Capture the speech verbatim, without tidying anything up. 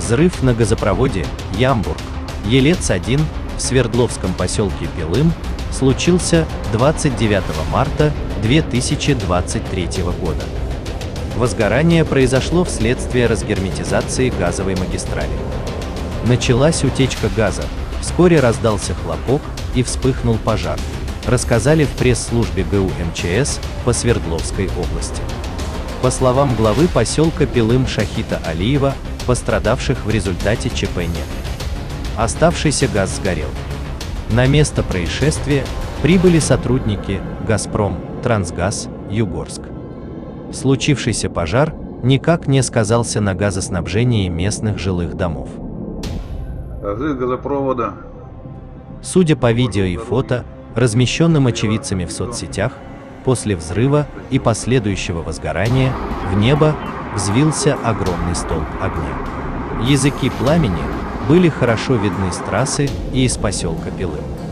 Взрыв на газопроводе Ямбург Елец один в Свердловском поселке Пилым случился двадцать девятого марта две тысячи двадцать третьего года. Возгорание произошло вследствие разгерметизации газовой магистрали. Началась утечка газа, вскоре раздался хлопок и вспыхнул пожар, рассказали в пресс-службе гэ у эм че эс по Свердловской области. По словам главы поселка Пилым Шахита Алиева, пострадавших в результате че пэ нет. Оставшийся газ сгорел. На место происшествия прибыли сотрудники «Газпром», «Трансгаз», «Югорск». Случившийся пожар никак не сказался на газоснабжении местных жилых домов. Взрыв газопровода. Судя по видео и фото, размещенным очевидцами в соцсетях, после взрыва и последующего возгорания в небо взвился огромный столб огня. Языки пламени были хорошо видны с трассы и из поселка Пилым.